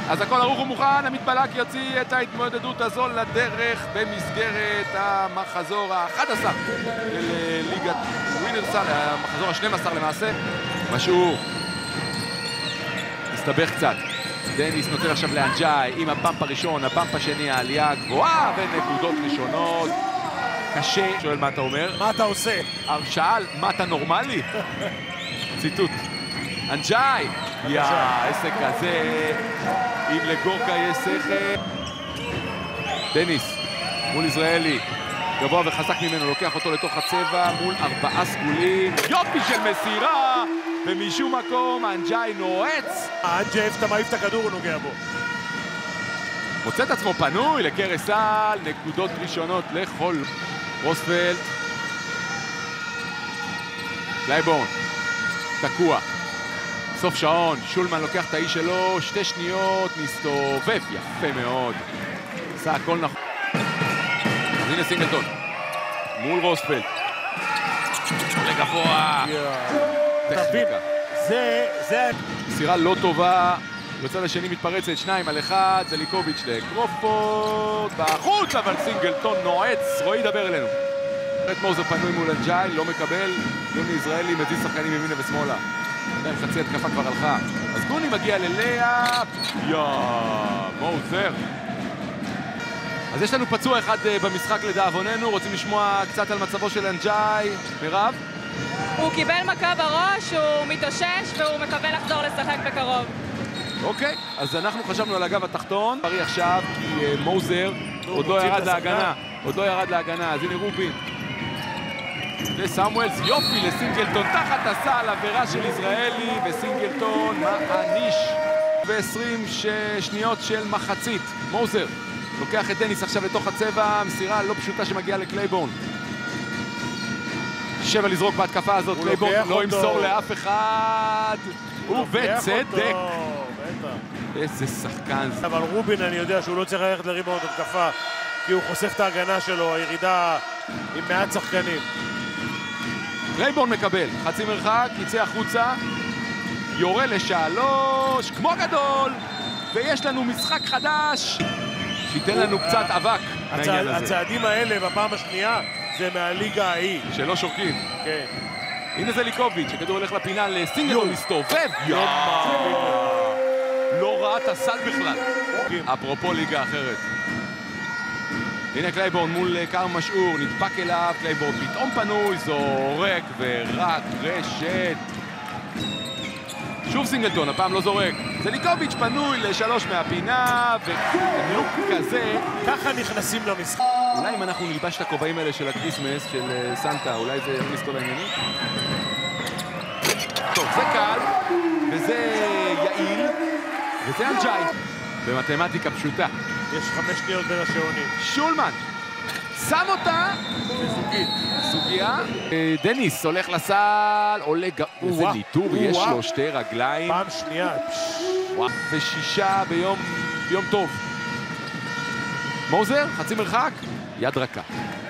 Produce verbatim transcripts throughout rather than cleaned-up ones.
אז הכל ערוך ומוכן, עמית בלק יוציא את ההתמודדות הזו לדרך במסגרת המחזור ה-אחד עשר של ליגת ווינרסל, המחזור ה-שנים עשר למעשה. משהו מסתבך קצת. דניס נותן עכשיו לאנג'אי עם הפאמפ הראשון, הפאמפ השני, העלייה גבוהה ונקודות ראשונות. קשה. שואל מה אתה אומר? מה אתה עושה? שאל, מה אתה נורמלי? ציטוט. אנג'אי! יא, עסק כזה, אם לגורקה יש שכל. דניס, מול ישראלי, גבוה וחזק ממנו, לוקח אותו לתוך הצבע מול ארבעה סגולים. יופי של מסירה! ומשום מקום, אנג'אי נועץ. אנג'אי איפה אתה מעיף את הכדור, הוא נוגע בו. מוצא את עצמו פנוי לקרס על, נקודות ראשונות לכל רוספלד. קלייבורן, תקוע. סוף שעון, שולמן לוקח את האיש שלו, שתי שניות, מסתובב, יפה מאוד. עשה הכל נכון. אז הנה סינגלטון, מול רוספלד. עולה גבוה. תבין, זה, זה... מסירה לא טובה, בצד השני מתפרצת, שניים על אחד, זליקוביץ' לקרופורד, בחוץ, אבל סינגלטון נועץ, רועי דבר אלינו. את מוזר פנוי מול אנג'אי, לא מקבל, יוני ישראלי מזיז שחקנים ימינה ושמאלה. עדיין חצי התקפה כבר הלכה. אז גוני מגיע ללאה, יא, מוזר. אז יש לנו פצוע אחד במשחק לדאבוננו, רוצים לשמוע קצת על מצבו של אנג'אי. מירב? הוא קיבל מכה בראש, הוא מתאושש והוא מקווה לחזור לשחק בקרוב. אוקיי, אז אנחנו חשבנו על הגב התחתון. פרי עכשיו, כי מוזר עוד לא ירד להגנה. עוד לא ירד להגנה, אז הנה רובין. לסמואלס, יופי לסינגלטון, תחת הסל, עבירה של ישראלי, וסינגלטון מעניש. ו-עשרים שניות של מחצית. מוזר לוקח את דניס עכשיו לתוך הצבע, מסירה לא פשוטה שמגיעה לקלייבורן. שבע לזרוק בהתקפה הזאת, קלייבורן לא ימסור לאף אחד, ובצדק. איזה שחקן זה. אבל רובין, אני יודע שהוא לא צריך ללכת לריבאונד התקפה, כי הוא חושף את ההגנה שלו, הירידה עם מעט שחקנים. קלייבורן מקבל, חצי מרחק, יצא החוצה, יורה לשלוש, כמו גדול, ויש לנו משחק חדש, שייתן לנו קצת אבק מהעניין הזה. הצעדים האלה בפעם השנייה זה מהליגה ההיא. שלא שורקים. כן. הנה זליקוביץ', הכדור הולך לפינה לסינגלטון, מסתובב. לא ראה את הסל בכלל. אפרופו ליגה אחרת. הנה קלייבורן מול קרם משעור, נדפק אליו, קלייבורן פתאום פנוי, זורק ורק רשת. שוב סינגלטון, הפעם לא זורק. זליקוביץ' פנוי לשלוש מהפינה, ולוק כזה. ככה נכנסים למשחק. אולי אם אנחנו נלבש את הכובעים האלה של הקריסמס, של סנטה, אולי זה יכניס כל העניינים? טוב, זה קל, וזה יעיל, וזה אנג'אי. במתמטיקה פשוטה. יש חמש שניות בין השעונים. שולמן, שם אותה. זוגית. סוגיה. דניס הולך לסל, עולה גאו. איזה ניטור, יש לו שתי רגליים. פעם שנייה. ושישה ביום, ביום טוב. מוזר, חצי מרחק, יד רכה.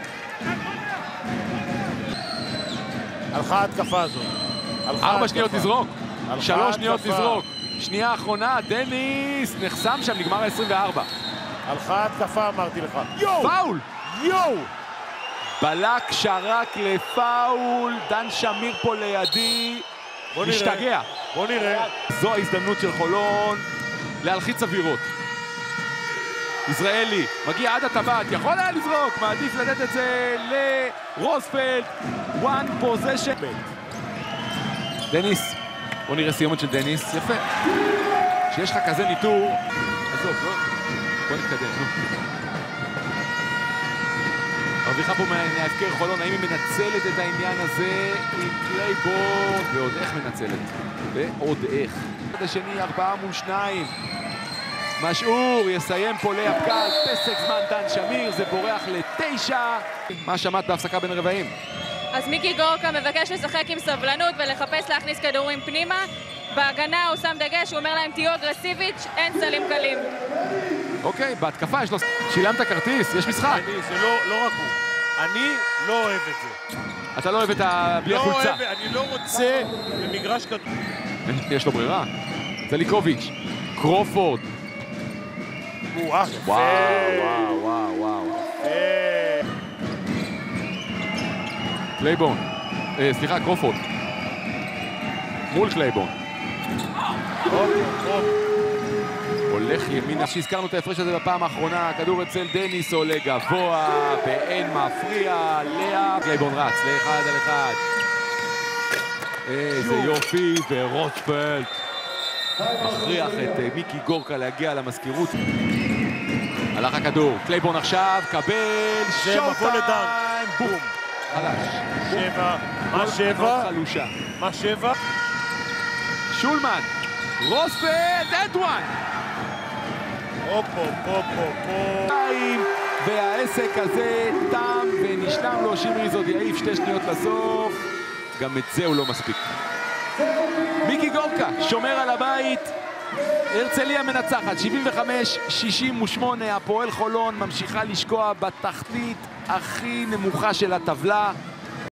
הלכה ההתקפה הזאת. ארבע שניות לזרוק. שלוש שניות לזרוק. שנייה האחרונה, דניס נחסם שם, נגמר ה-עשרים וארבע. הלכה ההתקפה, אמרתי לך. פאול! יואו! בלק שרק לפאול, דן שמיר פה לידי. משתגע. בוא נראה. זו ההזדמנות של חולון להלחיץ אווירות. ישראלי, מגיע עד הטבעת, יכול היה לזרוק, מעדיף לתת את זה לרוספלד. one possession. דניס, בוא נראה סיומת של דניס, יפה. כשיש לך כזה ניטור, עזוב, לא, בוא נתקדם, נו. הרוויחה פה מההפקר חולון, האם היא מנצלת את העניין הזה עם קלייבורן, ועוד איך מנצלת, ועוד איך. עד השני, ארבעה מול שניים. משעור יסיים פה להפקל, פסק זמן דן שמיר, זה בורח לתשע. מה שמעת בהפסקה בין הרבעים? אז מיקי גורקה מבקש לשחק עם סבלנות ולחפש להכניס כדורים פנימה. בהגנה הוא שם דגש, הוא אומר להם תהיו אגרסיבית, אין סלים קלים. אוקיי, בהתקפה יש לו... שילמת כרטיס, יש משחק. אני, זה לא, לא רק הוא. אני לא אוהב את זה. אתה לא אוהב את ה... בלי החולצה. לא אוהב, אני לא רוצה במגרש כדור. יש לו ברירה. זליקוביץ', קרופורד, וואו, יפה. וואו, וואו, וואו. אה, קלייבון, אה, סליחה, קרופורד. מול קלייבון. הופ, הופ. הולך ימינה, שהזכרנו את ההפרש הזה בפעם האחרונה, הכדור אצל דניס עולה גבוה, באין מפריע, לאה. קלייבון רץ, לאחד על אחד. איזה יופי, ורוטפלד מכריח את מיקי גורקה להגיע למזכירות. הלך הכדור, קלייבון עכשיו, קבל, זה מבוא שואו-טיים, לדנק. בום. חלש. שבע. מה כל שבע? חלושה. מה שבע? שולמן, רוספלד, אדואן. הופ, הופ, הופ, הופ, הופ. והעסק הזה תם ונשלם לו. שמרי זאת יעיף שתי שניות לסוף. גם את זה הוא לא מספיק. מיקי גורקה שומר על הבית. הרצליה מנצחת שבעים וחמש שישים ושמונה. הפועל חולון ממשיכה לשקוע בתחתית הכי נמוכה של הטבלה.